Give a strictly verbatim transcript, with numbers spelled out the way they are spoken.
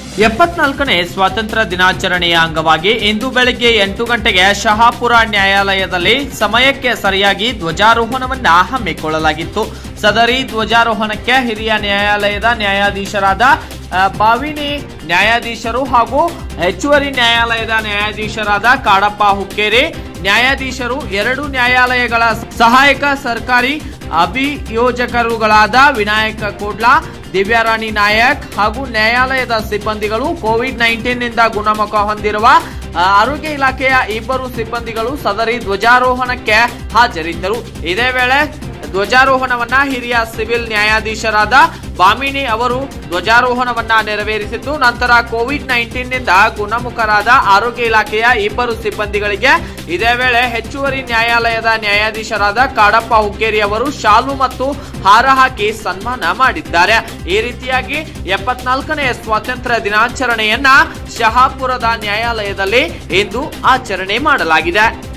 ಎಪ್ಪತ್ನಾಲ್ಕನೇ ಸ್ವಾತಂತ್ರ್ಯ ದಿನಾಚರಣೆಯ ಅಂಗವಾಗಿ ಇಂದು ಬೆಳಗ್ಗೆ ಎಂಟು ಗಂಟೆಗೆ ಶಹಾಪುರ ನ್ಯಾಯಾಲಯದಲ್ಲಿ ಸಮಯಕ್ಕೆ ಸರಿಯಾಗಿ ಧ್ವಜಾರೋಹಣವನ್ನ ಹಮ್ಮಿಕೊಳ್ಳಲಾಗಿತ್ತು. ಸದರಿ ಧ್ವಜಾರೋಹಣಕ್ಕೆ ಹಿರಿಯ ನ್ಯಾಯಾಲಯದ ನ್ಯಾಯಾಧೀಶರಾದ ಬಾವಿನಿ ನ್ಯಾಯಾಧೀಶರು ಹಾಗೂ ಹೆಚ್ಚುವರಿ ನ್ಯಾಯಾಲಯದ ನ್ಯಾಯಾಧೀಶರಾದ ಕಾಡಪ್ಪ ಹುಕ್ಕೇರಿ ನ್ಯಾಯಾಧೀಶರು, ಎರಡು ನ್ಯಾಯಾಲಯಗಳ ಸಹಾಯಕ ಸರ್ಕಾರಿ ಅಭಿಯೋಜಕರುಗಳಾದ ವಿನಾಯಕ ಕೋಡ್ಲಾ, ದಿವ್ಯಾರಾಣಿ ನಾಯಕ್ ಹಾಗೂ ನ್ಯಾಯಾಲಯದ ಸಿಬ್ಬಂದಿಗಳು, ಕೋವಿಡ್ ನೈನ್ಟೀನ್ ನಿಂದ ಗುಣಮುಖ ಹೊಂದಿರುವ ಆರೋಗ್ಯ ಇಲಾಖೆಯ ಇಬ್ಬರು ಸಿಬ್ಬಂದಿಗಳು ಸದರಿ ಧ್ವಜಾರೋಹಣಕ್ಕೆ ಹಾಜರಿದ್ದರು. ಇದೇ ವೇಳೆ ಧ್ವಜಾರೋಹಣವನ್ನ ಹಿರಿಯ ಸಿವಿಲ್ ನ್ಯಾಯಾಧೀಶರಾದ ಬಾಮಿನಿ ಅವರು ಧ್ವಜಾರೋಹಣವನ್ನ ನೆರವೇರಿಸಿದ್ದು, ನಂತರ ಕೋವಿಡ್ ನೈನ್ಟೀನ್ ನಿಂದ ಗುಣಮುಖರಾದ ಆರೋಗ್ಯ ಇಲಾಖೆಯ ಇಬ್ಬರು ಸಿಬ್ಬಂದಿಗಳಿಗೆ ಇದೇ ವೇಳೆ ಹೆಚ್ಚುವರಿ ನ್ಯಾಯಾಲಯದ ನ್ಯಾಯಾಧೀಶರಾದ ಕಾಡಪ್ಪ ಹುಕ್ಕೇರಿ ಅವರು ಶಾಲು ಮತ್ತು ಹಾರ ಹಾಕಿ ಸನ್ಮಾನ ಮಾಡಿದ್ದಾರೆ. ಈ ರೀತಿಯಾಗಿ ಎಪ್ಪತ್ನಾಲ್ಕನೇ ಸ್ವಾತಂತ್ರ್ಯ ದಿನಾಚರಣೆಯನ್ನ ಶಹಾಪುರದ ನ್ಯಾಯಾಲಯದಲ್ಲಿ ಇಂದು ಆಚರಣೆ ಮಾಡಲಾಗಿದೆ.